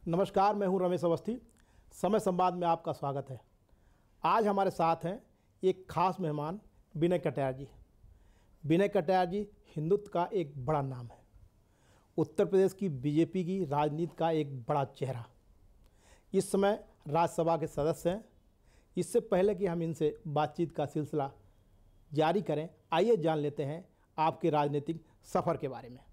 नमस्कार, मैं हूं रमेश अवस्थी। समय संवाद में आपका स्वागत है। आज हमारे साथ हैं एक खास मेहमान विनय कटियार जी। विनय कटियार जी हिंदुत्व का एक बड़ा नाम है, उत्तर प्रदेश की बीजेपी की राजनीति का एक बड़ा चेहरा। इस समय राज्यसभा के सदस्य हैं। इससे पहले कि हम इनसे बातचीत का सिलसिला जारी करें, आइए जान लेते हैं आपके राजनीतिक सफ़र के बारे में।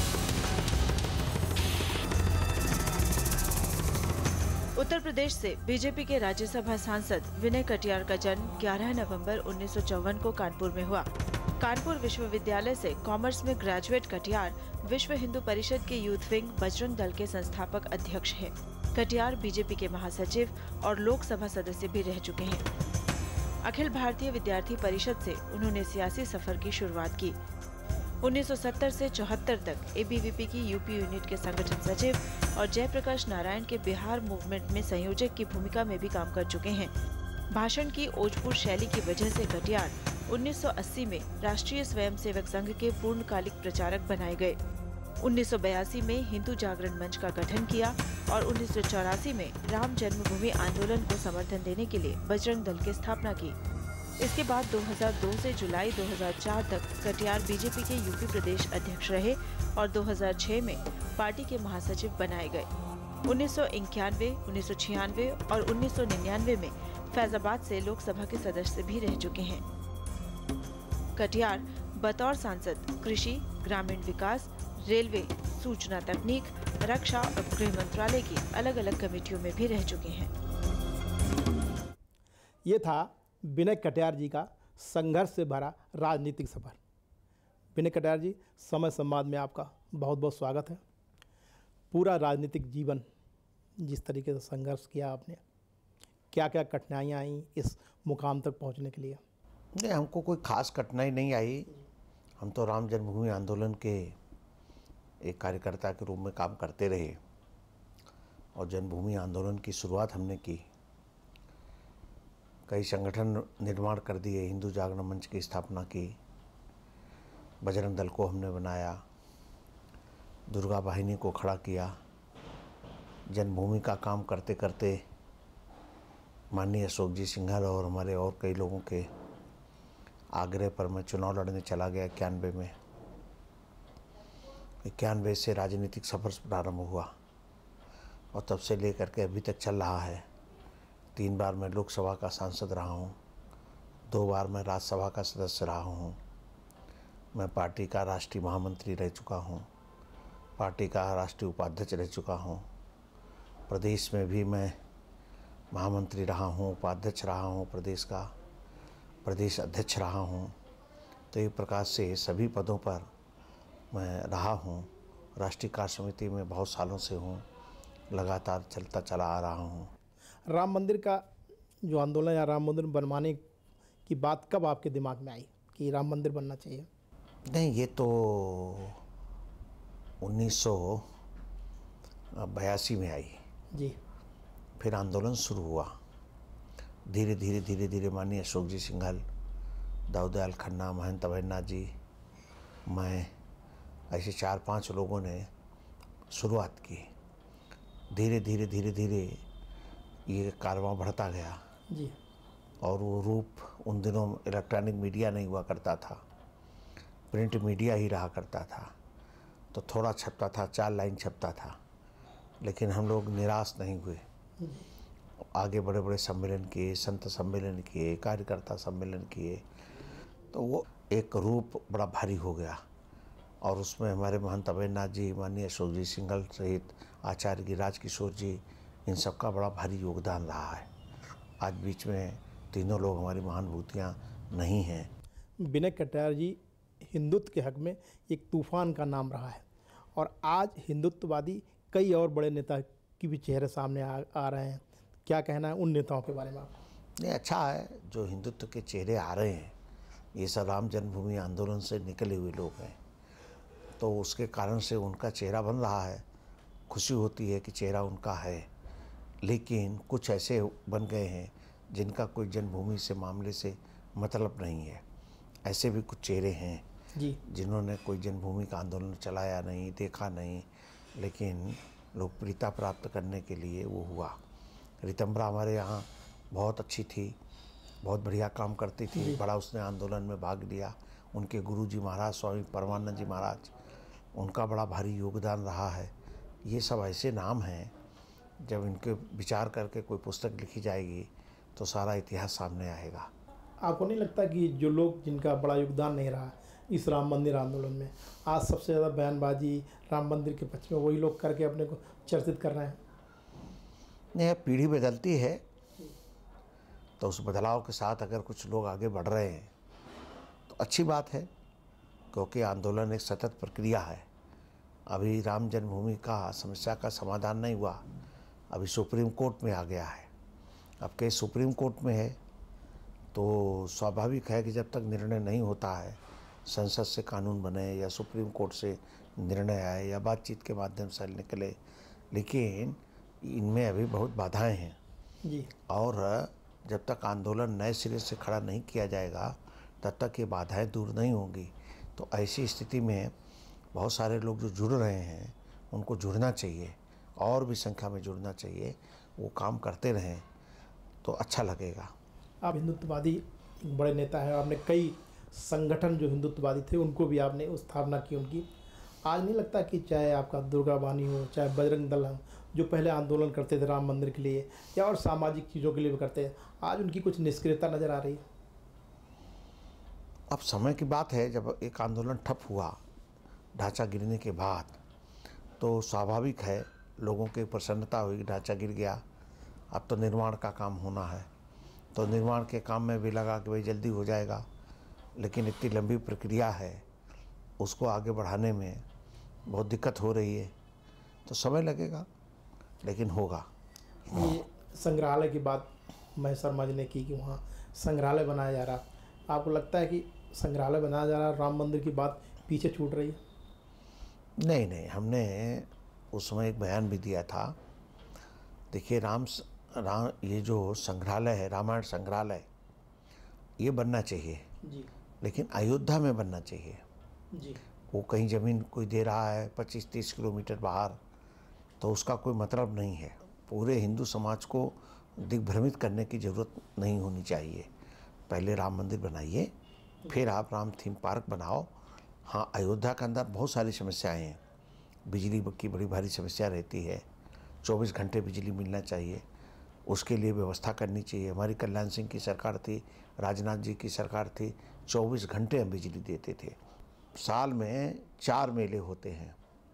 उत्तर प्रदेश से बीजेपी के राज्यसभा सांसद विनय कटियार का जन्म 11 नवंबर 1954 को कानपुर में हुआ। कानपुर विश्वविद्यालय से कॉमर्स में ग्रेजुएट कटियार विश्व हिंदू परिषद के यूथ विंग बजरंग दल के संस्थापक अध्यक्ष हैं। कटियार बीजेपी के महासचिव और लोकसभा सदस्य भी रह चुके हैं। अखिल भारतीय विद्यार्थी परिषद से उन्होंने सियासी सफर की शुरुआत की। 1970 से 74 तक एबीवीपी की यूपी यूनिट के संगठन सचिव और जयप्रकाश नारायण के बिहार मूवमेंट में संयोजक की भूमिका में भी काम कर चुके हैं। भाषण की ओजपूर्ण शैली की वजह से कटियार 1980 में राष्ट्रीय स्वयंसेवक संघ के पूर्णकालिक प्रचारक बनाए गए। 1982 में हिंदू जागरण मंच का गठन किया और 1984 में राम जन्मभूमि आंदोलन को समर्थन देने के लिए बजरंग दल की स्थापना की। इसके बाद 2002 से जुलाई 2004 तक कटियार बीजेपी के यूपी प्रदेश अध्यक्ष रहे और 2006 में पार्टी के महासचिव बनाए गए। 1991, 1996 और 1999 में फैजाबाद से लोकसभा के सदस्य भी रह चुके हैं। कटियार बतौर सांसद कृषि, ग्रामीण विकास, रेलवे, सूचना तकनीक, रक्षा और गृह मंत्रालय की अलग अलग कमेटियों में भी रह चुके हैं। ये था विनय कटियार जी का संघर्ष से भरा राजनीतिक सफर। विनय कटियार जी, समय संवाद में आपका बहुत बहुत स्वागत है। पूरा राजनीतिक जीवन जिस तरीके से संघर्ष किया आपने, क्या क्या कठिनाइयाँ आई इस मुकाम तक पहुंचने के लिए? नहीं, हमको कोई खास कठिनाई नहीं आई। हम तो राम जन्मभूमि आंदोलन के एक कार्यकर्ता के रूप में काम करते रहे और जन्मभूमि आंदोलन की शुरुआत हमने की। कई संगठन निर्माण कर दिए, हिंदू जागरण मंच की स्थापना की, बजरंग दल को हमने बनाया, दुर्गा वाहिनी को खड़ा किया। जन्मभूमि का काम करते करते माननीय अशोक जी सिंघल और हमारे और कई लोगों के आग्रह पर मैं चुनाव लड़ने चला गया 91 में। 91 से राजनीतिक सफ़र प्रारंभ हुआ और तब से लेकर के अभी तक चल रहा है। 3 बार मैं लोकसभा का सांसद रहा हूँ, 2 बार मैं राज्यसभा का सदस्य रहा हूँ। मैं पार्टी का राष्ट्रीय महामंत्री रह चुका हूँ, पार्टी का राष्ट्रीय उपाध्यक्ष रह चुका हूँ। प्रदेश में भी मैं महामंत्री रहा हूँ, उपाध्यक्ष रहा हूँ, प्रदेश का प्रदेश अध्यक्ष रहा हूँ। तो एक प्रकार से सभी पदों पर मैं रहा हूँ। राष्ट्रीय कार्य समिति में बहुत सालों से हूँ, लगातार चलता चला आ रहा हूँ। राम मंदिर का जो आंदोलन या राम मंदिर बनवाने की बात कब आपके दिमाग में आई कि राम मंदिर बनना चाहिए? नहीं, ये तो 1982 में आई जी। फिर आंदोलन शुरू हुआ। धीरे धीरे माननीय अशोक जी सिंघल, दाऊदयाल खन्ना, महंत अभयनाथ जी, मैं, ऐसे 4-5 लोगों ने शुरुआत की। धीरे धीरे ये कारवां बढ़ता गया जी। और वो रूप, उन दिनों इलेक्ट्रॉनिक मीडिया नहीं हुआ करता था, प्रिंट मीडिया ही रहा करता था। तो थोड़ा छपता था, 4 लाइन छपता था, लेकिन हम लोग निराश नहीं हुए। आगे बड़े बड़े सम्मेलन किए, संत सम्मेलन किए, कार्यकर्ता सम्मेलन किए, तो वो एक रूप बड़ा भारी हो गया। और उसमें हमारे महंत अभयनाथ जी, माननीय अशोक जी सिंघल सहित आचार्य गिरिराज किशोर जी, इन सब का बड़ा भारी योगदान रहा है। आज बीच में तीनों लोग हमारी महानुभूतियाँ नहीं हैं। विनय कटियार जी हिंदुत्व के हक में एक तूफान का नाम रहा है और आज हिंदुत्ववादी कई और बड़े नेता की भी चेहरे सामने आ रहे हैं। क्या कहना है उन नेताओं के बारे में आपका? नहीं, अच्छा है जो हिंदुत्व के चेहरे आ रहे हैं। ये सब राम जन्मभूमि आंदोलन से निकले हुए लोग हैं, तो उसके कारण से उनका चेहरा बन रहा है। खुशी होती है कि चेहरा उनका है, लेकिन कुछ ऐसे बन गए हैं जिनका कोई जन्मभूमि से मामले से मतलब नहीं है। ऐसे भी कुछ चेहरे हैं जी, जिन्होंने कोई जन्मभूमि का आंदोलन चलाया नहीं, देखा नहीं, लेकिन लोकप्रियता प्राप्त करने के लिए वो हुआ। रितंबरा हमारे यहाँ बहुत अच्छी थी, बहुत बढ़िया काम करती थी, बड़ा उसने आंदोलन में भाग लिया। उनके गुरुजी महाराज स्वामी परमानंद जी महाराज, उनका बड़ा भारी योगदान रहा है। ये सब ऐसे नाम हैं, जब इनके विचार करके कोई पुस्तक लिखी जाएगी तो सारा इतिहास सामने आएगा। आपको नहीं लगता कि जो लोग जिनका बड़ा योगदान नहीं रहा इस राम मंदिर आंदोलन में, आज सबसे ज़्यादा बयानबाजी राम मंदिर के पक्ष में वही लोग करके अपने को चर्चित कर रहे हैं? नहीं, पीढ़ी बदलती है तो उस बदलाव के साथ अगर कुछ लोग आगे बढ़ रहे हैं तो अच्छी बात है, क्योंकि आंदोलन एक सतत प्रक्रिया है। अभी राम जन्मभूमि का समस्या का समाधान नहीं हुआ, अभी सुप्रीम कोर्ट में आ गया है। अब केस सुप्रीम कोर्ट में है तो स्वाभाविक है कि जब तक निर्णय नहीं होता है, संसद से कानून बने या सुप्रीम कोर्ट से निर्णय आए या बातचीत के माध्यम से निकले, लेकिन इनमें अभी बहुत बाधाएं हैं जी। और जब तक आंदोलन नए सिरे से खड़ा नहीं किया जाएगा तब तक ये बाधाएं दूर नहीं होंगी। तो ऐसी स्थिति में बहुत सारे लोग जो जुड़ रहे हैं उनको जुड़ना चाहिए, और भी संख्या में जुड़ना चाहिए, वो काम करते रहें तो अच्छा लगेगा। आप हिंदुत्ववादी बड़े नेता हैं, आपने कई संगठन जो हिंदुत्ववादी थे उनको भी आपने स्थापना की उनकी। आज नहीं लगता कि चाहे आपका दुर्गा बानी हो, चाहे बजरंग दल हो, जो पहले आंदोलन करते थे राम मंदिर के लिए या और सामाजिक चीज़ों के लिए भी करते हैं, आज उनकी कुछ निष्क्रियता नज़र आ रही है? अब समय की बात है, जब एक आंदोलन ठप हुआ ढांचा गिरने के बाद, तो स्वाभाविक है लोगों की प्रसन्नता हुई, ढांचा गिर गया, अब तो निर्माण का काम होना है। तो निर्माण के काम में भी लगा कि भाई जल्दी हो जाएगा, लेकिन इतनी लंबी प्रक्रिया है, उसको आगे बढ़ाने में बहुत दिक्कत हो रही है, तो समय लगेगा लेकिन होगा। ये संग्रहालय की बात महेश शर्मा जी ने की कि वहाँ संग्रहालय बनाया जा रहा, आपको लगता है कि संग्रहालय बनाया जा रहा, राम मंदिर की बात पीछे छूट रही है? नहीं, हमने उस समय एक बयान भी दिया था। देखिए, राम ये जो संग्रहालय है, रामायण संग्रहालय, ये बनना चाहिए जी लेकिन अयोध्या में बनना चाहिए। जी। वो कहीं ज़मीन कोई दे रहा है 25-30 किलोमीटर बाहर, तो उसका कोई मतलब नहीं है। पूरे हिंदू समाज को दिग्भ्रमित करने की ज़रूरत नहीं होनी चाहिए। पहले राम मंदिर बनाइए, फिर आप राम थीम पार्क बनाओ। हाँ, अयोध्या के अंदर बहुत सारी समस्याएं हैं, बिजली की बड़ी भारी समस्या रहती है, 24 घंटे बिजली मिलना चाहिए, उसके लिए व्यवस्था करनी चाहिए। हमारी कल्याण सिंह की सरकार थी, राजनाथ जी की सरकार थी, 24 घंटे हम बिजली देते थे। साल में 4 मेले होते हैं,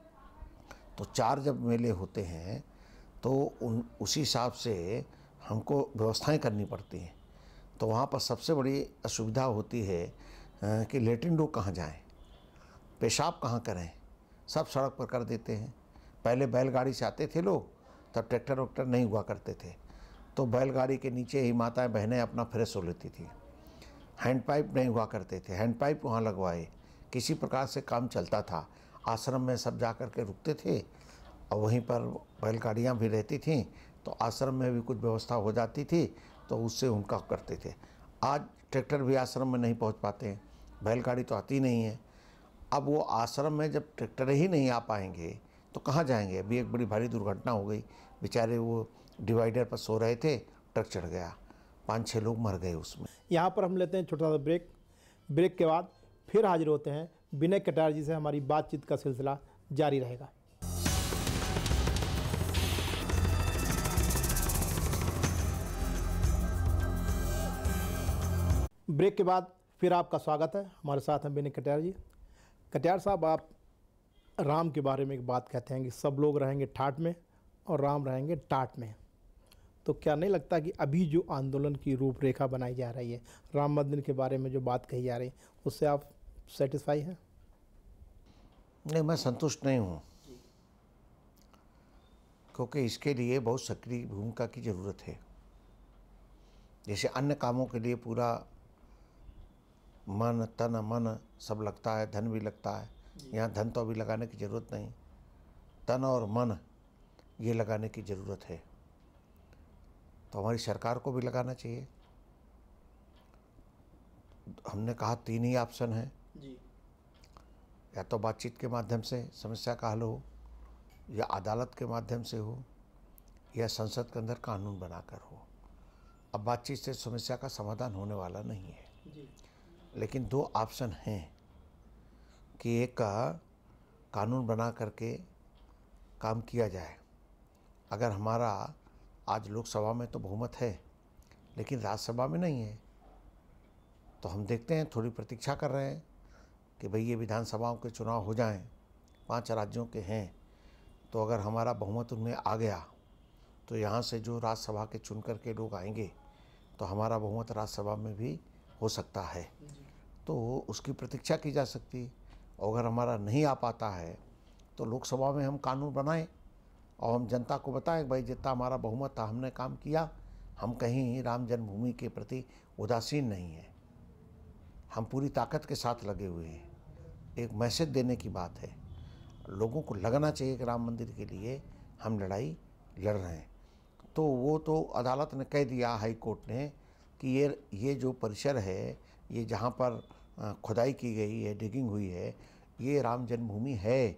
तो 4 जब मेले होते हैं तो उसी हिसाब से हमको व्यवस्थाएं करनी पड़ती हैं। तो वहाँ पर सबसे बड़ी असुविधा होती है कि लेटरिन लोग कहाँ जाएं, पेशाब कहाँ करें, सब सड़क पर कर देते हैं। पहले बैलगाड़ी से आते थे लोग, तब ट्रैक्टर वैक्टर नहीं हुआ करते थे, तो बैलगाड़ी के नीचे ही माताएं बहनें अपना फ्रेश हो लेती थी। हैंडपाइप नहीं हुआ करते थे, हैंडपाइप वहाँ लगवाए, किसी प्रकार से काम चलता था। आश्रम में सब जा कर के रुकते थे और वहीं पर बैलगाड़ियाँ भी रहती थीं, तो आश्रम में भी कुछ व्यवस्था हो जाती थी, तो उससे उनका करते थे। आज ट्रैक्टर भी आश्रम में नहीं पहुंच पाते हैं, बैलगाड़ी तो आती नहीं है। अब वो आश्रम में जब ट्रैक्टर ही नहीं आ पाएंगे तो कहाँ जाएंगे? अभी एक बड़ी भारी दुर्घटना हो गई, बेचारे वो डिवाइडर पर सो रहे थे, ट्रक चढ़ गया, 5-6 लोग मर गए उसमें। यहाँ पर हम लेते हैं छोटा सा ब्रेक। ब्रेक के बाद फिर हाजिर होते हैं विनय कटियार जी से, हमारी बातचीत का सिलसिला जारी रहेगा। ब्रेक के बाद फिर आपका स्वागत है। हमारे साथ हैं विनय कटियार जी। कटियार साहब, आप राम के बारे में एक बात कहते हैं कि सब लोग रहेंगे ठाठ में और राम रहेंगे टाट में, तो क्या नहीं लगता कि अभी जो आंदोलन की रूपरेखा बनाई जा रही है, राम मंदिर के बारे में जो बात कही जा रही है, उससे आप सेटिस्फाई हैं? नहीं, मैं संतुष्ट नहीं हूँ, क्योंकि इसके लिए बहुत सक्रिय भूमिका की ज़रूरत है। जैसे अन्य कामों के लिए पूरा मन तन मन सब लगता है, धन भी लगता है, यहाँ धन तो अभी लगाने की ज़रूरत नहीं, तन और मन ये लगाने की ज़रूरत है। तो हमारी सरकार को भी लगाना चाहिए। हमने कहा 3 ही ऑप्शन हैं, जी। या तो बातचीत के माध्यम से समस्या का हल हो, या अदालत के माध्यम से हो या संसद के अंदर कानून बनाकर हो। अब बातचीत से समस्या का समाधान होने वाला नहीं है, लेकिन दो ऑप्शन हैं कि एक का कानून बना करके काम किया जाए। अगर हमारा आज लोकसभा में तो बहुमत है लेकिन राज्यसभा में नहीं है, तो हम देखते हैं, थोड़ी प्रतीक्षा कर रहे हैं कि भाई ये विधानसभाओं के चुनाव हो जाएं। 5 राज्यों के हैं, तो अगर हमारा बहुमत उनमें आ गया तो यहाँ से जो राज्यसभा के चुन कर के लोग आएंगे तो हमारा बहुमत राज्यसभा में भी हो सकता है, तो उसकी प्रतीक्षा की जा सकती। और अगर हमारा नहीं आ पाता है तो लोकसभा में हम कानून बनाएं और हम जनता को बताएं भाई जितना हमारा बहुमत था हमने काम किया, हम कहीं राम जन्मभूमि के प्रति उदासीन नहीं हैं, हम पूरी ताकत के साथ लगे हुए हैं। एक मैसेज देने की बात है, लोगों को लगना चाहिए कि राम मंदिर के लिए हम लड़ाई लड़ रहे हैं। तो वो तो अदालत ने कह दिया, हाई कोर्ट ने, कि ये जो परिसर है, ये जहाँ पर खुदाई की गई है, डिगिंग हुई है, ये राम जन्मभूमि है।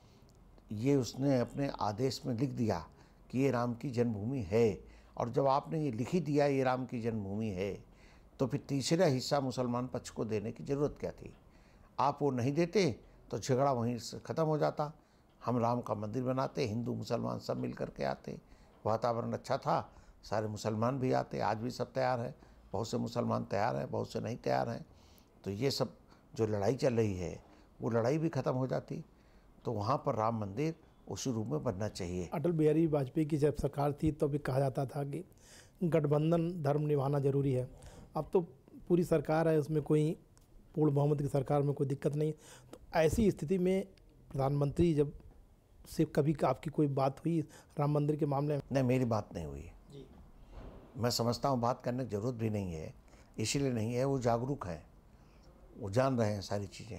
ये उसने अपने आदेश में लिख दिया कि ये राम की जन्मभूमि है। और जब आपने ये लिख ही दिया ये राम की जन्मभूमि है, तो फिर तीसरा हिस्सा मुसलमान पक्ष को देने की ज़रूरत क्या थी? आप वो नहीं देते तो झगड़ा वहीं से ख़त्म हो जाता। हम राम का मंदिर बनाते, हिंदू मुसलमान सब मिल कर के आते, वातावरण अच्छा था, सारे मुसलमान भी आते। आज भी सब तैयार है, बहुत से मुसलमान तैयार हैं, बहुत से नहीं तैयार हैं। तो ये सब जो लड़ाई चल रही है वो लड़ाई भी ख़त्म हो जाती। तो वहाँ पर राम मंदिर उसी रूप में बनना चाहिए। अटल बिहारी वाजपेयी की जब सरकार थी तो भी कहा जाता था कि गठबंधन धर्म निभाना जरूरी है। अब तो पूरी सरकार है, उसमें कोई पूर्ण बहुमत की सरकार में कोई दिक्कत नहीं। तो ऐसी स्थिति में प्रधानमंत्री जब से कभी आपकी कोई बात हुई राम मंदिर के मामले में? नहीं, मेरी बात नहीं हुई जी। मैं समझता हूँ बात करने की ज़रूरत भी नहीं है, इसीलिए नहीं है, वो जागरूक हैं, वो जान रहे हैं सारी चीज़ें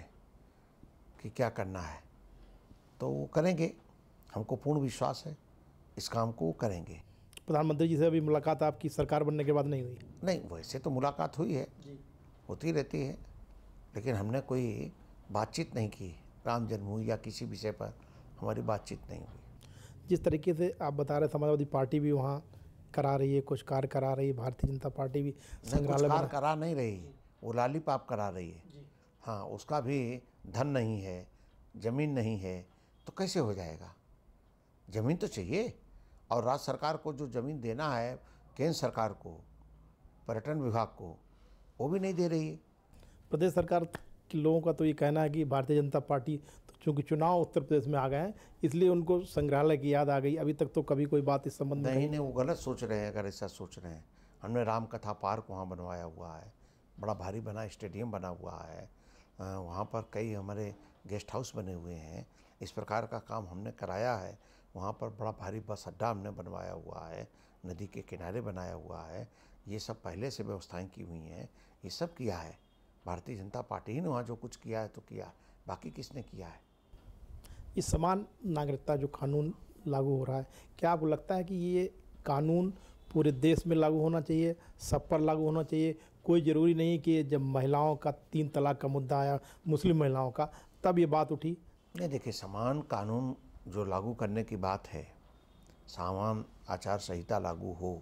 कि क्या करना है, तो वो करेंगे। हमको पूर्ण विश्वास है इस काम को वो करेंगे। प्रधानमंत्री जी से अभी मुलाकात आपकी सरकार बनने के बाद नहीं हुई? नहीं, वैसे तो मुलाकात हुई है, होती रहती है, लेकिन हमने कोई बातचीत नहीं की राम जन्मभूमि या किसी विषय पर, हमारी बातचीत नहीं हुई। जिस तरीके से आप बता रहे, समाजवादी पार्टी भी वहाँ करा रही है, कुछ कार्य करा रही है, भारतीय जनता पार्टी भी संग्रहालय कार्य करा नहीं रही, वो लॉलीपॉप करा रही है। हाँ, उसका भी धन नहीं है, ज़मीन नहीं है, तो कैसे हो जाएगा? ज़मीन तो चाहिए, और राज्य सरकार को जो ज़मीन देना है, केंद्र सरकार को, पर्यटन विभाग को, वो भी नहीं दे रही है। प्रदेश सरकार के लोगों का तो ये कहना है कि भारतीय जनता पार्टी तो चूँकि चुनाव उत्तर प्रदेश में आ गए हैं, इसलिए उनको संग्रहालय की याद आ गई। अभी तक तो कभी कोई बात इस संबंध में नहीं, वो गलत सोच रहे हैं। अगर ऐसा सोच रहे हैं, हमने राम कथा पार्क वहाँ बनवाया हुआ है, बड़ा भारी बना स्टेडियम बना हुआ है, वहाँ पर कई हमारे गेस्ट हाउस बने हुए हैं, इस प्रकार का काम हमने कराया है। वहाँ पर बड़ा भारी बस अड्डा हमने बनवाया हुआ है, नदी के किनारे बनाया हुआ है, ये सब पहले से व्यवस्थाएं की हुई हैं, ये सब किया है भारतीय जनता पार्टी ही ने। वहाँ जो कुछ किया है तो किया, बाकी किसने किया है? ये समान नागरिकता जो कानून लागू हो रहा है, क्या आपको लगता है कि ये कानून पूरे देश में लागू होना चाहिए, सब पर लागू होना चाहिए? कोई ज़रूरी नहीं कि जब महिलाओं का 3 तलाक का मुद्दा आया, मुस्लिम महिलाओं का, तब ये बात उठी? नहीं, देखिए, समान कानून जो लागू करने की बात है, समान आचार संहिता लागू हो,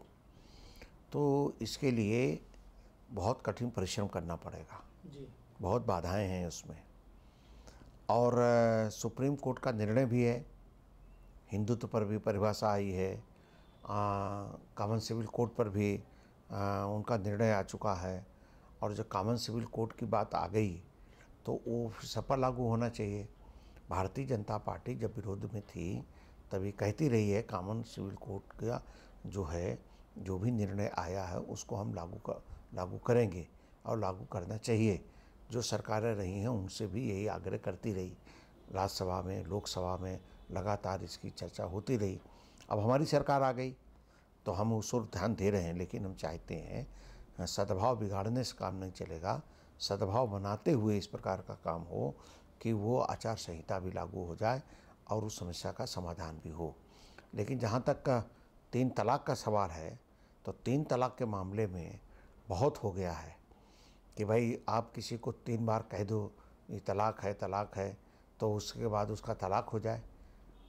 तो इसके लिए बहुत कठिन परिश्रम करना पड़ेगा जी। बहुत बाधाएं हैं उसमें। और सुप्रीम कोर्ट का निर्णय भी है, हिंदुत्व पर भी परिभाषा आई है, कॉमन सिविल कोड पर भी उनका निर्णय आ चुका है। और जब कॉमन सिविल कोड की बात आ गई तो वो सब पर लागू होना चाहिए। भारतीय जनता पार्टी जब विरोध में थी तभी कहती रही है कॉमन सिविल कोड का जो है, जो भी निर्णय आया है उसको हम लागू करेंगे और लागू करना चाहिए। जो सरकारें रही हैं उनसे भी यही आग्रह करती रही, राज्यसभा में, लोकसभा में लगातार इसकी चर्चा होती रही। अब हमारी सरकार आ गई तो हम उस ओर ध्यान दे रहे हैं, लेकिन हम चाहते हैं सद्भाव बिगाड़ने से काम नहीं चलेगा, सद्भाव बनाते हुए इस प्रकार का काम हो कि वो आचार संहिता भी लागू हो जाए और उस समस्या का समाधान भी हो। लेकिन जहाँ तक 3 तलाक का सवाल है, तो 3 तलाक के मामले में बहुत हो गया है कि भाई आप किसी को 3 बार कह दो ये तलाक है, तो उसके बाद उसका तलाक हो जाए।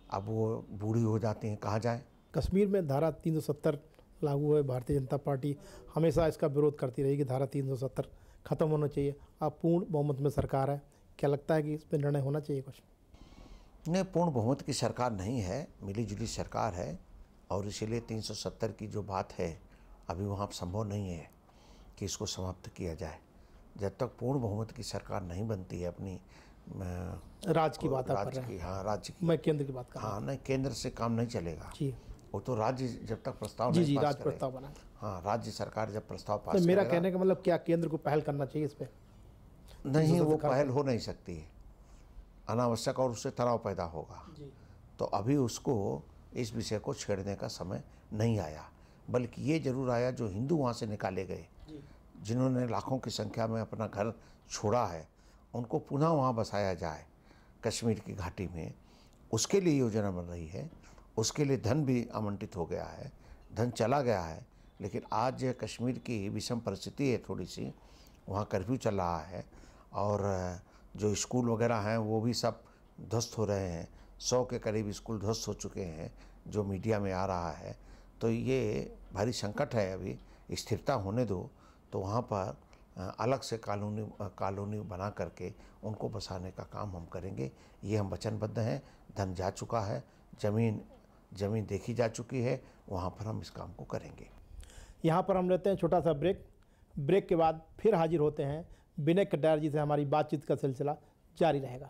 अब वो बूढ़ी हो जाती हैं, कहाँ जाएं। कश्मीर में धारा 370 लागू है। भारतीय जनता पार्टी हमेशा इसका विरोध करती रही कि धारा 370 खत्म होना चाहिए। अब पूर्ण बहुमत में सरकार है, क्या लगता है कि इस पर निर्णय होना चाहिए कुछ? नहीं, पूर्ण बहुमत की सरकार नहीं है, मिलीजुली सरकार है, और इसीलिए 370 की जो बात है अभी वहाँ संभव नहीं है कि इसको समाप्त किया जाए। जब तक पूर्ण बहुमत की सरकार नहीं बनती है अपनी राज्य की बात आप कर रहे हैं? हाँ, राज्य की। मैं केंद्र की बात कर रहा हूँ। हाँ, नहीं, केंद्र से काम नहीं चलेगा जी वो तो राज्य जब तक प्रस्ताव जी नहीं जी, पास राज्य करे। प्रस्ताव बना। हाँ, राज्य सरकार जब प्रस्ताव तो पास मेरा करेगा। कहने का मतलब क्या केंद्र को पहल करना चाहिए इस पे? नहीं, वो पहल हो नहीं सकती है, अनावश्यक, और उससे तनाव पैदा होगा। जी। तो अभी उसको इस विषय को छेड़ने का समय नहीं आया, बल्कि ये जरूर आया जो हिंदू वहाँ से निकाले गए, जिन्होंने लाखों की संख्या में अपना घर छोड़ा है, उनको पुनः वहाँ बसाया जाए कश्मीर की घाटी में। उसके लिए योजना बन रही है, उसके लिए धन भी आवंटित हो गया है, धन चला गया है। लेकिन आज कश्मीर की विषम परिस्थिति है थोड़ी सी, वहाँ कर्फ्यू चल रहा है, और जो स्कूल वगैरह हैं वो भी सब ध्वस्त हो रहे हैं। 100 के करीब स्कूल ध्वस्त हो चुके हैं, जो मीडिया में आ रहा है। तो ये भारी संकट है। अभी स्थिरता होने दो, तो वहाँ पर अलग से कॉलोनी बना करके उनको बसाने का काम हम करेंगे। ये हम वचनबद्ध हैं। धन जा चुका है, ज़मीन देखी जा चुकी है, वहाँ पर हम इस काम को करेंगे। यहाँ पर हम लेते हैं छोटा सा ब्रेक के बाद फिर हाजिर होते हैं। विनय कटियार जी से हमारी बातचीत का सिलसिला जारी रहेगा।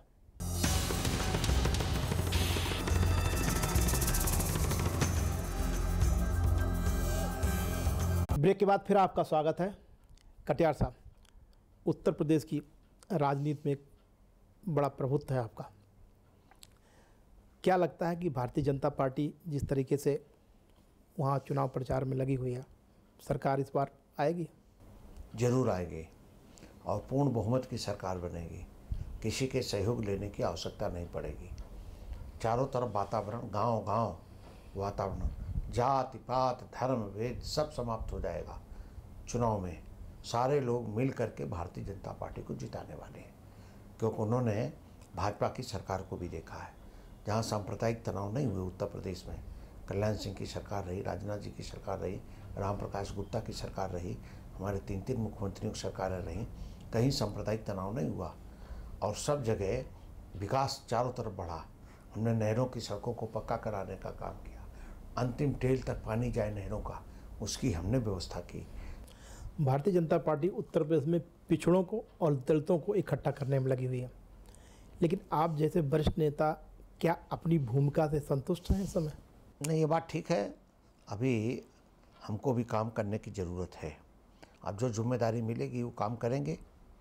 ब्रेक के बाद फिर आपका स्वागत है। कटियार साहब, उत्तर प्रदेश की राजनीति में एक बड़ा प्रभुत्व है आपका। क्या लगता है कि भारतीय जनता पार्टी जिस तरीके से वहाँ चुनाव प्रचार में लगी हुई है, सरकार इस बार आएगी? जरूर आएगी, और पूर्ण बहुमत की सरकार बनेगी। किसी के सहयोग लेने की आवश्यकता नहीं पड़ेगी। चारों तरफ वातावरण, गांव वातावरण, जाति पात धर्म भेद सब समाप्त हो जाएगा। चुनाव में सारे लोग मिल करके भारतीय जनता पार्टी को जिताने वाले हैं, क्योंकि उन्होंने भाजपा की सरकार को भी देखा है, जहां सांप्रदायिक तनाव नहीं हुए। उत्तर प्रदेश में कल्याण सिंह की सरकार रही, राजनाथ जी की सरकार रही, राम प्रकाश गुप्ता की सरकार रही, हमारे 3 मुख्यमंत्रियों की सरकारें रहीं, कहीं सांप्रदायिक तनाव नहीं हुआ, और सब जगह विकास चारों तरफ बढ़ा। हमने नहरों की सड़कों को पक्का कराने का काम किया, अंतिम टेल तक पानी जाए नहरों का, उसकी हमने व्यवस्था की। भारतीय जनता पार्टी उत्तर प्रदेश में पिछड़ों को और दलितों को इकट्ठा करने में लगी हुई है, लेकिन आप जैसे वरिष्ठ नेता क्या अपनी भूमिका से संतुष्ट हैं इस समय? नहीं, ये बात ठीक है। अभी हमको भी काम करने की ज़रूरत है। अब जो जिम्मेदारी मिलेगी वो काम करेंगे।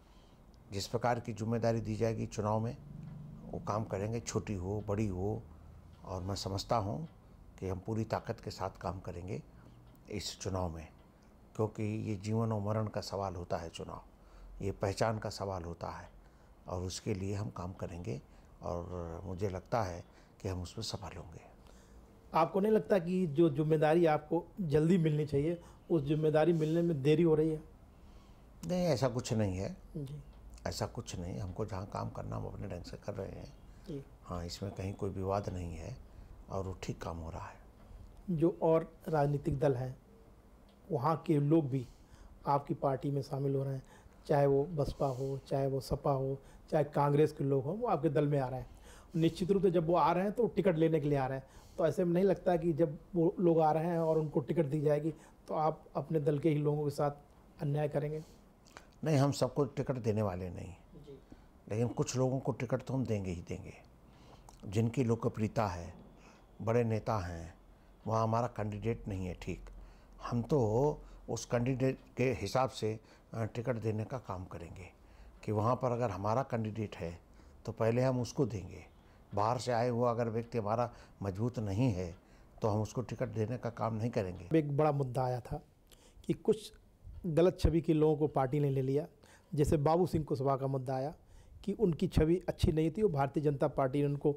जिस प्रकार की जिम्मेदारी दी जाएगी चुनाव में, वो काम करेंगे, छोटी हो बड़ी हो। और मैं समझता हूँ कि हम पूरी ताकत के साथ काम करेंगे इस चुनाव में, क्योंकि ये जीवन और मरण का सवाल होता है चुनाव, ये पहचान का सवाल होता है, और उसके लिए हम काम करेंगे, और मुझे लगता है कि हम उसमें सफल होंगे। आपको नहीं लगता कि जो जिम्मेदारी आपको जल्दी मिलनी चाहिए, उस जिम्मेदारी मिलने में देरी हो रही है? नहीं, ऐसा कुछ नहीं है जी ऐसा कुछ नहीं। हमको जहाँ काम करना हम अपने ढंग से कर रहे हैं। जी। हाँ, इसमें कहीं कोई विवाद नहीं है, और वो ठीक काम हो रहा है। जो और राजनीतिक दल हैं, वहाँ के लोग भी आपकी पार्टी में शामिल हो रहे हैं, चाहे वो बसपा हो, चाहे वो सपा हो, चाहे कांग्रेस के लोग हों, वो आपके दल में आ रहे हैं। निश्चित रूप से जब वो आ रहे हैं तो टिकट लेने के लिए आ रहे हैं, तो ऐसे में नहीं लगता कि जब वो लोग आ रहे हैं और उनको टिकट दी जाएगी तो आप अपने दल के ही लोगों के साथ अन्याय करेंगे? नहीं, हम सबको टिकट देने वाले नहीं, लेकिन कुछ लोगों को टिकट तो हम देंगे ही देंगे, जिनकी लोकप्रियता है, बड़े नेता हैं। वहाँ हमारा कैंडिडेट नहीं है, ठीक, हम तो उस कैंडिडेट के हिसाब से टिकट देने का काम करेंगे कि वहाँ पर अगर हमारा कैंडिडेट है तो पहले हम उसको देंगे। बाहर से आए हुआ अगर व्यक्ति हमारा मजबूत नहीं है तो हम उसको टिकट देने का काम नहीं करेंगे। एक बड़ा मुद्दा आया था कि कुछ गलत छवि के लोगों को पार्टी ने ले लिया, जैसे बाबू सिंह कुशवाहा का मुद्दा आया कि उनकी छवि अच्छी नहीं थी और भारतीय जनता पार्टी ने उनको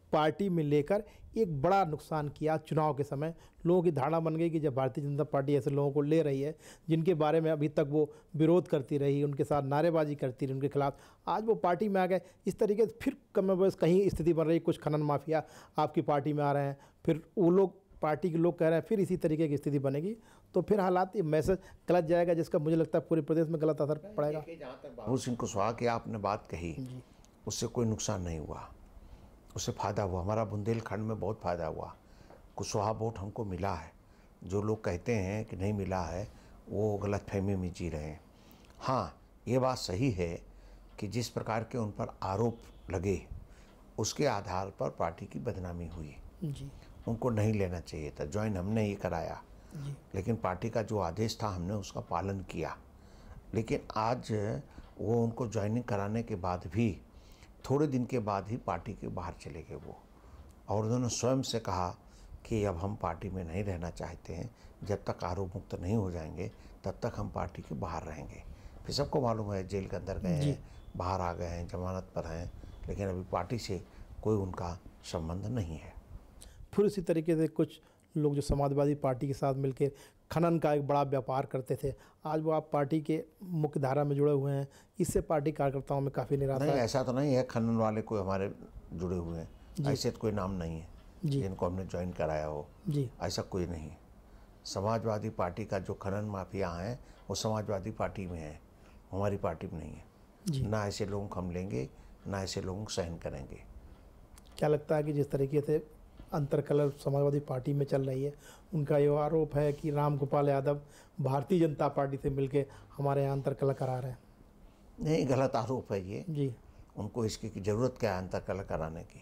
पार्टी में लेकर एक बड़ा नुकसान किया। चुनाव के समय लोगों की धारणा बन गई कि जब भारतीय जनता पार्टी ऐसे लोगों को ले रही है जिनके बारे में अभी तक वो विरोध करती रही, उनके साथ नारेबाजी करती रही, उनके खिलाफ, आज वो पार्टी में आ गए। इस तरीके से फिर कम कहीं स्थिति बन रही, कुछ खनन माफिया आपकी पार्टी में आ रहे हैं, फिर वो लोग पार्टी के लोग कह रहे हैं, फिर इसी तरीके की स्थिति बनेगी, तो फिर हालात ये मैसेज गलत जाएगा, जिसका मुझे लगता है पूरे प्रदेश में गलत असर पड़ेगा। जहाँ तक बाबू सिंह कुशवाहा की आपने बात कही, उससे कोई नुकसान नहीं हुआ, उससे फ़ायदा हुआ। हमारा बुंदेलखंड में बहुत फ़ायदा हुआ। कुशवाहा वोट हमको मिला है। जो लोग कहते हैं कि नहीं मिला है वो गलतफहमी में जी रहे हैं। हाँ, ये बात सही है कि जिस प्रकार के उन पर आरोप लगे उसके आधार पर पार्टी की बदनामी हुई जी, उनको नहीं लेना चाहिए था। ज्वाइन हमने ही कराया, लेकिन पार्टी का जो आदेश था हमने उसका पालन किया। लेकिन आज वो उनको ज्वाइनिंग कराने के बाद भी थोड़े दिन के बाद ही पार्टी के बाहर चले गए वो, और उन्होंने स्वयं से कहा कि अब हम पार्टी में नहीं रहना चाहते हैं, जब तक आरोप मुक्त नहीं हो जाएंगे तब तक हम पार्टी के बाहर रहेंगे। फिर सबको मालूम है जेल के अंदर गए हैं, बाहर आ गए हैं, जमानत पर हैं, लेकिन अभी पार्टी से कोई उनका संबंध नहीं है। फिर इसी तरीके से कुछ लोग जो समाजवादी पार्टी के साथ मिलकर खनन का एक बड़ा व्यापार करते थे, आज वो आप पार्टी के मुख्य धारा में जुड़े हुए हैं, इससे पार्टी कार्यकर्ताओं में काफ़ी निराशा नहीं, है। ऐसा तो नहीं है खनन वाले कोई हमारे जुड़े हुए हैं, ऐसे तो कोई नाम नहीं है जिनको हमने ज्वाइन कराया हो जी, ऐसा कोई नहीं। समाजवादी पार्टी का जो खनन माफिया हैं वो समाजवादी पार्टी में है, हमारी पार्टी में नहीं है। ना ऐसे लोगों को हम लेंगे, ना ऐसे लोगों को सहन करेंगे। क्या लगता है कि जिस तरीके से अंतर कलर समाजवादी पार्टी में चल रही है, उनका ये आरोप है कि राम गोपाल यादव भारतीय जनता पार्टी से मिलके हमारे यहाँ अंतर कलह करा रहे हैं? नहीं, गलत आरोप है ये जी, उनको इसकी ज़रूरत क्या है अंतर कलह कराने की।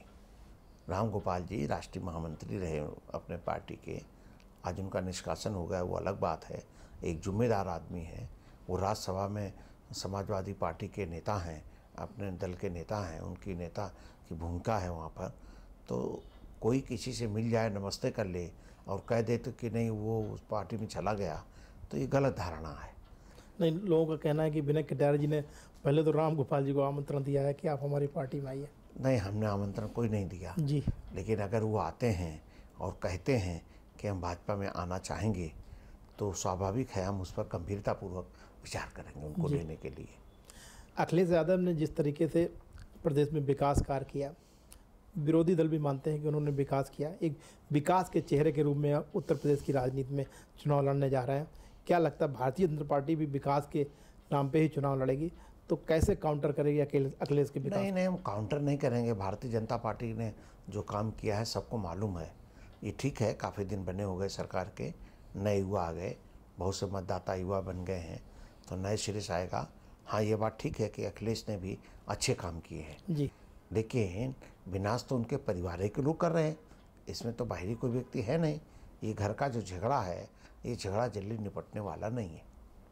राम गोपाल जी राष्ट्रीय महामंत्री रहे अपने पार्टी के, आज उनका निष्कासन हो गया वो अलग बात है। एक जिम्मेदार आदमी है, वो राज्यसभा में समाजवादी पार्टी के नेता हैं, अपने दल के नेता हैं, उनकी नेता की भूमिका है वहाँ पर। तो कोई किसी से मिल जाए, नमस्ते कर ले और कह दे तो कि नहीं वो उस पार्टी में चला गया, तो ये गलत धारणा है। नहीं, लोगों का कहना है कि विनय कटियार जी ने पहले तो राम गोपाल जी को आमंत्रण दिया है कि आप हमारी पार्टी में आइए। नहीं, हमने आमंत्रण कोई नहीं दिया जी, लेकिन अगर वो आते हैं और कहते हैं कि हम भाजपा में आना चाहेंगे तो स्वाभाविक है हम उस पर गंभीरतापूर्वक विचार करेंगे उनको लेने के लिए। अखिलेश यादव ने जिस तरीके से प्रदेश में विकास कार्य किया, विरोधी दल भी मानते हैं कि उन्होंने विकास किया, एक विकास के चेहरे के रूप में उत्तर प्रदेश की राजनीति में चुनाव लड़ने जा रहे हैं। क्या लगता है भारतीय जनता पार्टी भी विकास के नाम पे ही चुनाव लड़ेगी, तो कैसे काउंटर करेगी अखिलेश के विकास? नहीं, हम काउंटर नहीं करेंगे। भारतीय जनता पार्टी ने जो काम किया है सबको मालूम है। ये ठीक है, काफ़ी दिन बने हो गए सरकार के, नए युवा आ गए, बहुत से मतदाता युवा बन गए हैं, तो नए सिरे से आएगा। हाँ, ये बात ठीक है कि अखिलेश ने भी अच्छे काम किए हैं जी, लेकिन विनाश तो उनके परिवार के लोग कर रहे हैं, इसमें तो बाहरी कोई व्यक्ति है नहीं। ये घर का जो झगड़ा है, ये झगड़ा जल्दी निपटने वाला नहीं है।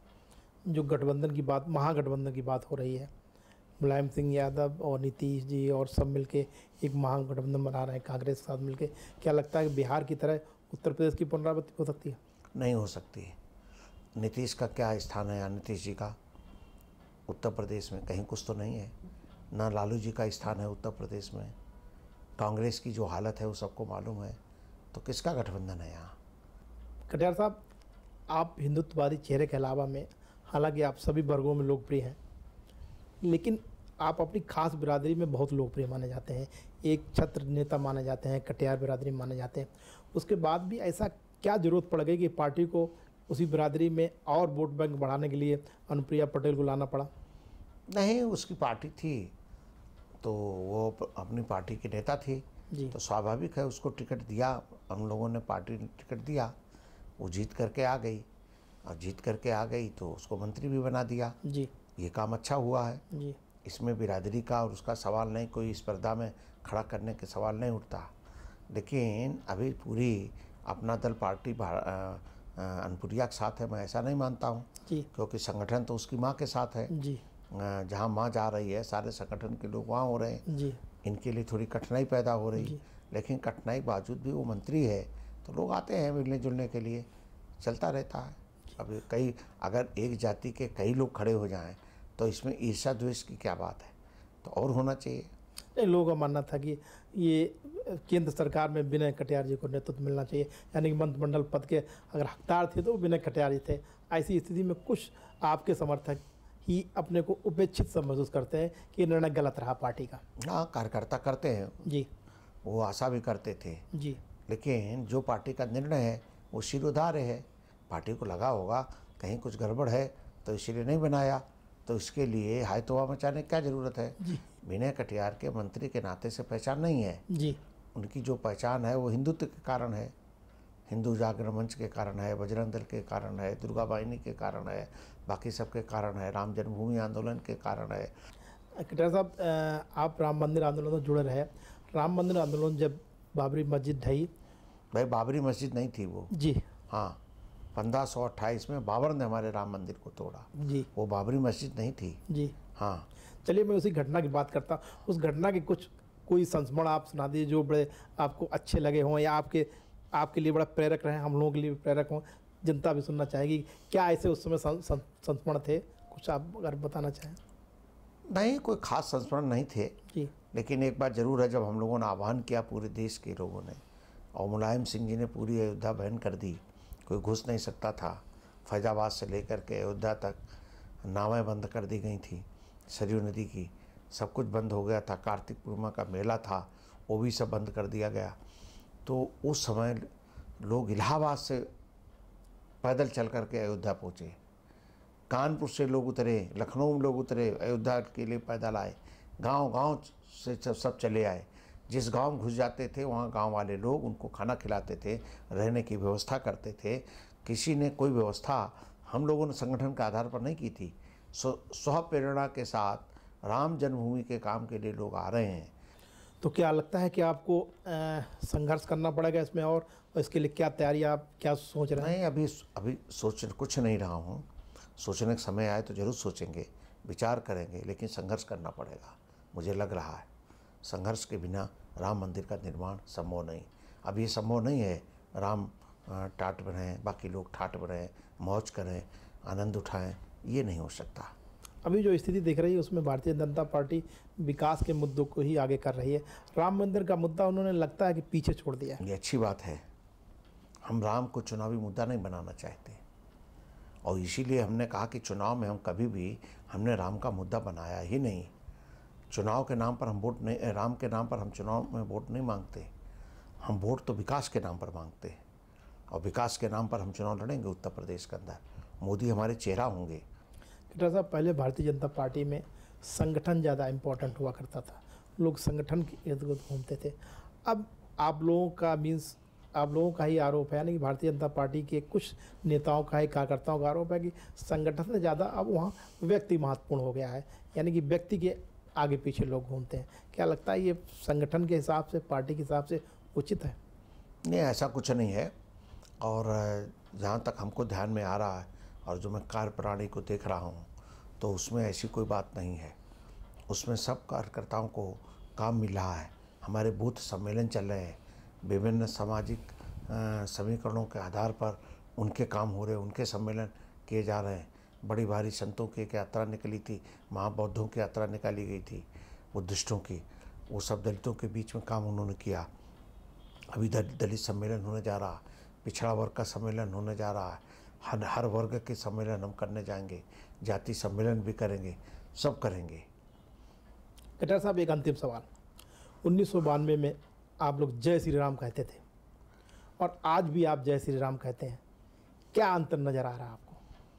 जो गठबंधन की बात, महागठबंधन की बात हो रही है, मुलायम सिंह यादव और नीतीश जी और सब मिलके एक महागठबंधन बना रहे हैं कांग्रेस के साथ मिलके, क्या लगता है कि बिहार की तरह उत्तर प्रदेश की पुनरावृत्ति हो सकती है? नहीं हो सकती। नीतीश का क्या स्थान है या नीतीश जी का उत्तर प्रदेश में? कहीं कुछ तो नहीं है। ना लालू जी का स्थान है उत्तर प्रदेश में। कांग्रेस की जो हालत है वो सबको मालूम है, तो किसका गठबंधन है यहाँ? कटियार साहब, आप हिंदुत्ववादी चेहरे के अलावा में, हालांकि आप सभी वर्गों में लोकप्रिय हैं, लेकिन आप अपनी खास बिरादरी में बहुत लोकप्रिय माने जाते हैं, एक छत्र नेता माने जाते हैं, कटियार बिरादरी में माने जाते हैं। उसके बाद भी ऐसा क्या ज़रूरत पड़ गई कि पार्टी को उसी बिरादरी में और वोट बैंक बढ़ाने के लिए अनुप्रिया पटेल को लाना पड़ा? नहीं, उसकी पार्टी थी तो वो अपनी पार्टी की नेता थी, तो स्वाभाविक है उसको टिकट दिया, हम लोगों ने पार्टी ने टिकट दिया, वो जीत करके आ गई, और जीत करके आ गई तो उसको मंत्री भी बना दिया। जी, ये काम अच्छा हुआ है। जी, इसमें बिरादरी का और उसका सवाल नहीं, कोई स्पर्धा में खड़ा करने के सवाल नहीं उठता। लेकिन अभी पूरी अपना दल पार्टी अनुप्रिया के साथ है, मैं ऐसा नहीं मानता हूँ, क्योंकि संगठन तो उसकी माँ के साथ है। जी, जहाँ माँ जा रही है सारे संगठन के लोग वहाँ हो रहे हैं। जी, इनके लिए थोड़ी कठिनाई पैदा हो रही, लेकिन कठिनाई के बावजूद भी वो मंत्री है, तो लोग आते हैं मिलने जुलने के लिए, चलता रहता है। अब कई अगर एक जाति के कई लोग खड़े हो जाएं तो इसमें ईर्ष्या द्वेष की क्या बात है, तो और होना चाहिए। नहीं, लोगों का मानना था कि ये केंद्र सरकार में विनय कटियार जी को नेतृत्व मिलना चाहिए, यानी कि मंत्रिमंडल पद के अगर हकदार थे तो वो विनय कटियार जी थे। ऐसी स्थिति में कुछ आपके समर्थक ही अपने को उपेक्षित सा महसूस करते हैं कि ये निर्णय गलत रहा पार्टी का। हाँ, कार्यकर्ता करते हैं, जी वो आशा भी करते थे, जी लेकिन जो पार्टी का निर्णय है वो शिरोधार्य है। पार्टी को लगा होगा कहीं कुछ गड़बड़ है तो इसीलिए नहीं बनाया, तो इसके लिए हाय तौबा मचाने की क्या ज़रूरत है। जी विनय कटियार के मंत्री के नाते से पहचान नहीं है, जी उनकी जो पहचान है वो हिंदुत्व के कारण है, हिंदू जागरण मंच के कारण है, बजरंग दल के कारण है, दुर्गा वाहिनी के कारण है, बाकी सबके कारण है, राम जन्मभूमि आंदोलन के कारण है। कटियार साहब, आप राम मंदिर आंदोलन से जुड़े रहे। राम मंदिर आंदोलन जब बाबरी मस्जिद ढही, भाई बाबरी मस्जिद नहीं थी वो। जी हाँ, 1528 में बाबर ने हमारे राम मंदिर को तोड़ा, जी वो बाबरी मस्जिद नहीं थी। जी हाँ, चलिए मैं उसी घटना की बात करता हूँ। उस घटना के कोई संस्मरण आप सुना दीजिए जो बड़े आपको अच्छे लगे हों या आपके लिए बड़ा प्रेरक रहे, हम लोगों के लिए भी प्रेरक हों, जनता भी सुनना चाहेगी। क्या ऐसे उस समय संस्मरण थे, कुछ आप अगर बताना चाहें? नहीं, कोई खास संस्मरण नहीं थे, जी लेकिन एक बात जरूर है, जब हम लोगों ने आह्वान किया पूरे देश के लोगों ने और मुलायम सिंह जी ने पूरी अयोध्या बैन कर दी, कोई घुस नहीं सकता था, फैजाबाद से लेकर के अयोध्या तक नावें बंद कर दी गई थी, सरयू नदी की सब कुछ बंद हो गया था, कार्तिक पूर्णिमा का मेला था वो भी सब बंद कर दिया गया। तो उस समय लोग इलाहाबाद से पैदल चल कर के अयोध्या पहुँचे, कानपुर से लोग उतरे, लखनऊ में लोग उतरे, अयोध्या के लिए पैदल आए, गांव-गांव से सब चले आए। जिस गांव में घुस जाते थे वहाँ गांव वाले लोग उनको खाना खिलाते थे, रहने की व्यवस्था करते थे। किसी ने कोई व्यवस्था हम लोगों ने संगठन के आधार पर नहीं की थी। स्व प्रेरणा के साथ राम जन्मभूमि के काम के लिए लोग आ रहे हैं। तो क्या लगता है कि आपको संघर्ष करना पड़ेगा इसमें, और इसके लिए क्या तैयारी, आप क्या सोच रहे हैं? नहीं, अभी सोच कुछ नहीं रहा हूँ, सोचने का समय आए तो ज़रूर सोचेंगे, विचार करेंगे, लेकिन संघर्ष करना पड़ेगा। मुझे लग रहा है संघर्ष के बिना राम मंदिर का निर्माण संभव नहीं। अब ये संभव नहीं है राम टाट बनाएं, बाकी लोग ठाट बनाएं, मौज करें, आनंद उठाएं, ये नहीं हो सकता। अभी जो स्थिति दिख रही है उसमें भारतीय जनता पार्टी विकास के मुद्दों को ही आगे कर रही है। राम मंदिर का मुद्दा उन्होंने लगता है कि पीछे छोड़ दिया है। ये अच्छी बात है। हम राम को चुनावी मुद्दा नहीं बनाना चाहते, और इसीलिए हमने कहा कि चुनाव में हम कभी भी हमने राम का मुद्दा बनाया ही नहीं। चुनाव के नाम पर हम वोट नहीं, राम के नाम पर हम चुनाव में वोट नहीं मांगते, हम वोट तो विकास के नाम पर मांगते हैं, और विकास के नाम पर हम चुनाव लड़ेंगे उत्तर प्रदेश के अंदर। मोदी हमारे चेहरा होंगे। कटियार साहब, पहले भारतीय जनता पार्टी में संगठन ज़्यादा इम्पोर्टेंट हुआ करता था, लोग संगठन के इर्द गिर्द घूमते थे। अब आप लोगों का ही आरोप है, यानी कि भारतीय जनता पार्टी के कुछ नेताओं का ही, कार्यकर्ताओं का आरोप है कि संगठन से ज़्यादा अब वहाँ व्यक्ति महत्वपूर्ण हो गया है, यानी कि व्यक्ति के आगे पीछे लोग घूमते हैं। क्या लगता है ये संगठन के हिसाब से, पार्टी के हिसाब से उचित है? नहीं, ऐसा कुछ नहीं है। और जहाँ तक हमको ध्यान में आ रहा है और जो मैं कार्यप्रणाली को देख रहा हूँ, तो उसमें ऐसी कोई बात नहीं है। उसमें सब कार्यकर्ताओं को काम मिल रहा है। हमारे बूथ सम्मेलन चल रहे हैं, विभिन्न सामाजिक समीकरणों के आधार पर उनके काम हो रहे हैं, उनके सम्मेलन किए जा रहे हैं। बड़ी भारी संतों की एक यात्रा निकली थी, महाबौद्धों की यात्रा निकाली गई थी, बुद्धिस्टों की, वो सब दलितों के बीच में काम उन्होंने किया। अभी दलित सम्मेलन होने जा रहा, पिछड़ा वर्ग का सम्मेलन होने जा रहा है, हर वर्ग के सम्मेलन हम करने जाएंगे, जाति सम्मेलन भी करेंगे, सब करेंगे। कटियार साहब, एक अंतिम सवाल। 1992 में आप लोग जय श्री राम कहते थे और आज भी आप जय श्री राम कहते हैं, क्या अंतर नज़र आ रहा है आपको?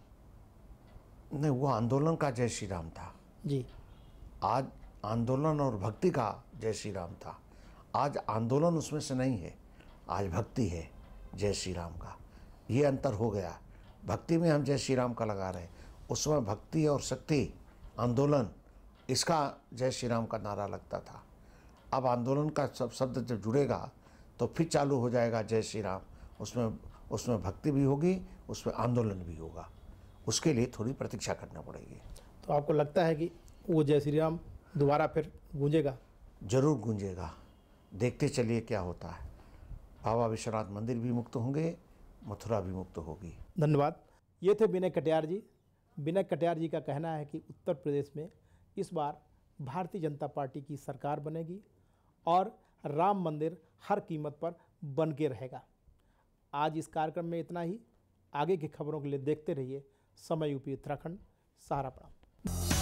नहीं, वो आंदोलन का जय श्री राम था जी। आज आंदोलन और भक्ति का जय श्री राम था। आज आंदोलन उसमें से नहीं है, आज भक्ति है जय श्री राम का। ये अंतर हो गया। भक्ति में हम जय श्री राम का लगा रहे हैं, उसमें भक्ति और शक्ति आंदोलन, इसका जय श्री राम का नारा लगता था। अब आंदोलन का सब शब्द जब जुड़ेगा तो फिर चालू हो जाएगा जय श्री राम। उसमें भक्ति भी होगी, उसमें आंदोलन भी होगा। उसके लिए थोड़ी प्रतीक्षा करना पड़ेगी। तो आपको लगता है कि वो जय श्री राम दोबारा फिर गूंजेगा? जरूर गूंजेगा, देखते चलिए क्या होता है। बाबा विश्वनाथ मंदिर भी मुक्त होंगे, मथुरा भी मुक्त होगी। धन्यवाद। ये थे विनय कटियार जी। विनय कटियार जी का कहना है कि उत्तर प्रदेश में इस बार भारतीय जनता पार्टी की सरकार बनेगी और राम मंदिर हर कीमत पर बन के रहेगा। आज इस कार्यक्रम में इतना ही। आगे की खबरों के लिए देखते रहिए समय यूपी उत्तराखंड। सहारा प्रणाम।